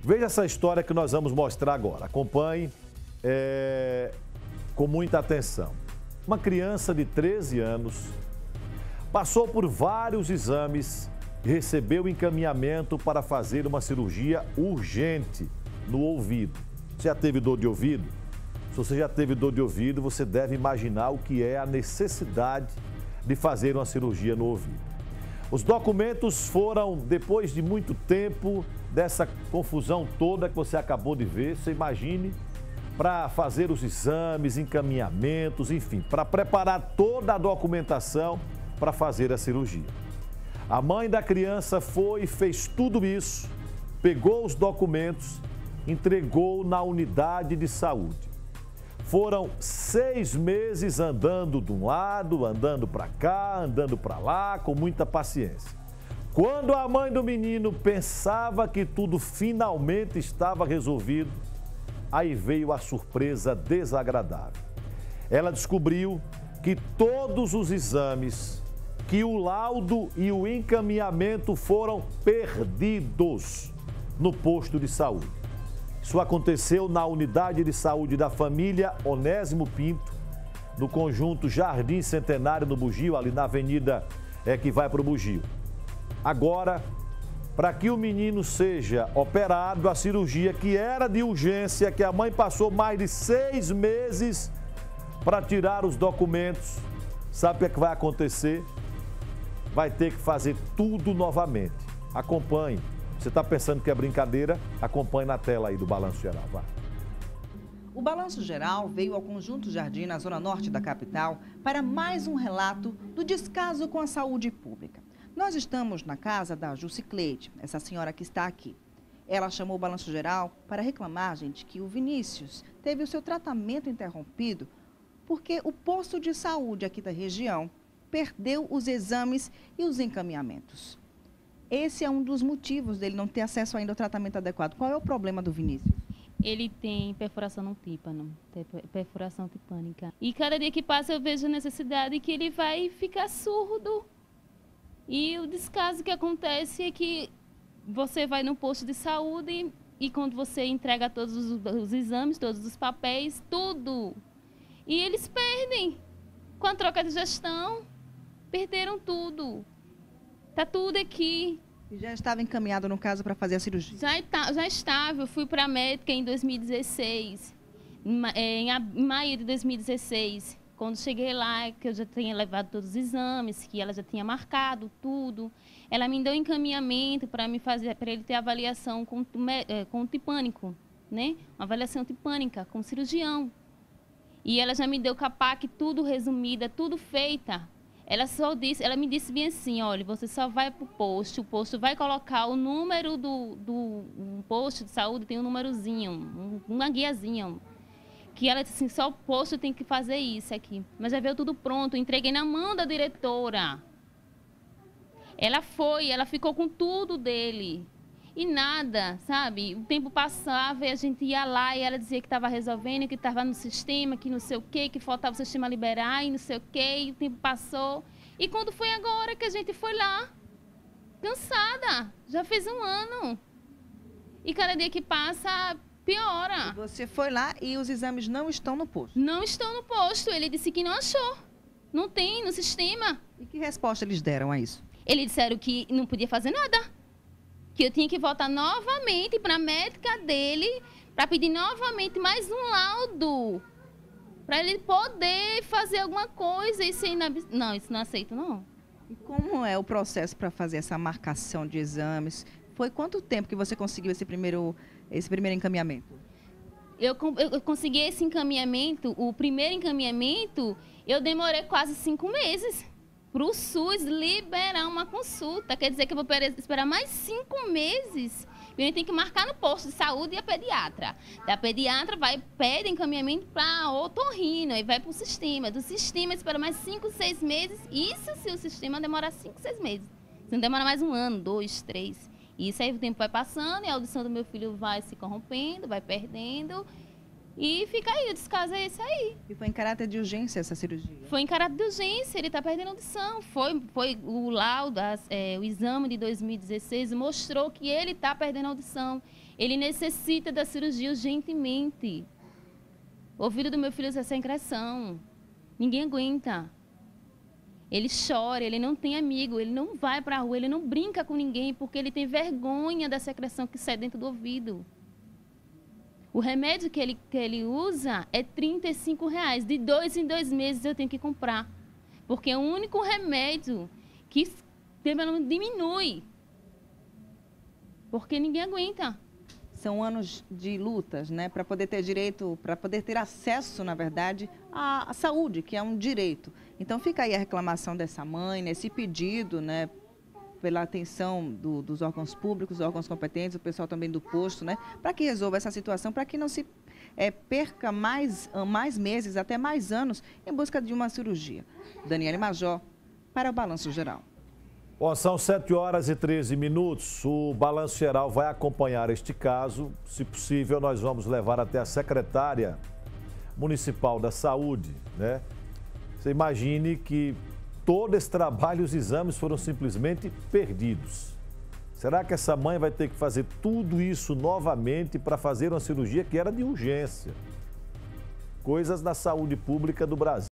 Veja essa história que nós vamos mostrar agora. Acompanhe com muita atenção. Uma criança de 13 anos passou por vários exames e recebeu encaminhamento para fazer uma cirurgia urgente no ouvido. Você já teve dor de ouvido? Se você já teve dor de ouvido, você deve imaginar o que é a necessidade de fazer uma cirurgia no ouvido. Os documentos foram, depois de muito tempo, dessa confusão toda que você acabou de ver, você imagine, para fazer os exames, encaminhamentos, enfim, para preparar toda a documentação para fazer a cirurgia. A mãe da criança foi e fez tudo isso, pegou os documentos, entregou na unidade de saúde. Foram 6 meses andando de um lado, andando para cá, andando para lá, com muita paciência. Quando a mãe do menino pensava que tudo finalmente estava resolvido, aí veio a surpresa desagradável. Ela descobriu que todos os exames, que o laudo e o encaminhamento foram perdidos no posto de saúde. Isso aconteceu na unidade de saúde da família Onésimo Pinto, no conjunto Jardim Centenário, no Bugio, ali na avenida que vai para o Bugio. Agora, para que o menino seja operado, a cirurgia que era de urgência, que a mãe passou mais de 6 meses para tirar os documentos, sabe o que vai acontecer? Vai ter que fazer tudo novamente. Acompanhe. Você está pensando que é brincadeira? Acompanhe na tela aí do Balanço Geral. Vai. O Balanço Geral veio ao Conjunto Jardim, na zona norte da capital, para mais um relato do descaso com a saúde pública. Nós estamos na casa da Jucicleide, essa senhora que está aqui. Ela chamou o Balanço Geral para reclamar, gente, que o Vinícius teve o seu tratamento interrompido porque o posto de saúde aqui da região perdeu os exames e os encaminhamentos. Esse é um dos motivos dele não ter acesso ainda ao tratamento adequado. Qual é o problema do Vinícius? Ele tem perfuração no tímpano, perfuração tipânica. E cada dia que passa eu vejo a necessidade que ele vai ficar surdo. E o descaso que acontece é que você vai no posto de saúde e quando você entrega todos os exames, todos os papéis, tudo. E eles perdem. Com a troca de gestão, perderam tudo. Está tudo aqui. E já estava encaminhado, no caso, para fazer a cirurgia? Já estava. Eu fui para a médica em 2016, em maio de 2016. Quando cheguei lá, que eu já tinha levado todos os exames, que ela já tinha marcado tudo, ela me deu encaminhamento para ele ter avaliação com o tipânico, né? Uma avaliação tipânica com o cirurgião. E ela já me deu capac, tudo resumida, tudo feita. Ela me disse bem assim, olha, você só vai para o posto vai colocar o número do posto de saúde, tem um númerozinho, uma guiazinha, que ela disse assim, só o posto tem que fazer isso aqui. Mas já veio tudo pronto, entreguei na mão da diretora. Ela ficou com tudo dele. E nada, sabe? O tempo passava e a gente ia lá e ela dizia que estava resolvendo, que estava no sistema, que não sei o quê, que faltava o sistema liberar e não sei o quê, e o tempo passou. E quando foi agora que a gente foi lá, cansada, já fez 1 ano. E cada dia que passa, piora. E você foi lá e os exames não estão no posto? Não estão no posto, ele disse que não achou, não tem no sistema. E que resposta eles deram a isso? Eles disseram que não podia fazer nada. Que eu tinha que voltar novamente para a médica dele para pedir novamente mais um laudo para ele poder fazer alguma coisa. Não, isso não aceito, não. E como é o processo para fazer essa marcação de exames? Foi quanto tempo que você conseguiu esse primeiro encaminhamento? Eu consegui esse encaminhamento, o primeiro encaminhamento, eu demorei quase 5 meses. Para o SUS liberar uma consulta. Quer dizer que eu vou esperar mais 5 meses. E a gente tem que marcar no posto de saúde e a pediatra. Da pediatra pede encaminhamento para otorrino e vai para o sistema. Do sistema espera mais 5, 6 meses. Isso se o sistema demorar 5, 6 meses. Se não demora mais 1 ano, 2, 3. Isso aí o tempo vai passando e a audição do meu filho vai se corrompendo, vai perdendo. E fica aí, o descaso é esse aí. E foi em caráter de urgência essa cirurgia? Foi em caráter de urgência, ele está perdendo audição. Foi o laudo, o exame de 2016 mostrou que ele está perdendo audição. Ele necessita da cirurgia urgentemente. O ouvido do meu filho é sem secreção. Ninguém aguenta. Ele chora, ele não tem amigo, ele não vai para a rua, ele não brinca com ninguém porque ele tem vergonha da secreção que sai dentro do ouvido. O remédio que ele usa é R$35. De 2 em 2 meses eu tenho que comprar. Porque é o único remédio que diminui. Porque ninguém aguenta. São anos de lutas, né, para poder ter direito, para poder ter acesso, na verdade, à saúde, que é um direito. Então fica aí a reclamação dessa mãe, né, esse pedido, né, pela atenção dos órgãos públicos, dos órgãos competentes, o pessoal também do posto, né, para que resolva essa situação, para que não se perca mais meses, até mais anos, em busca de uma cirurgia. Daniele Major, para o Balanço Geral. Bom, são 7h13. O Balanço Geral vai acompanhar este caso. Se possível, nós vamos levar até a secretária municipal da saúde, né? Você imagine que todo esse trabalho, os exames foram simplesmente perdidos. Será que essa mãe vai ter que fazer tudo isso novamente para fazer uma cirurgia que era de urgência? Coisas da saúde pública do Brasil.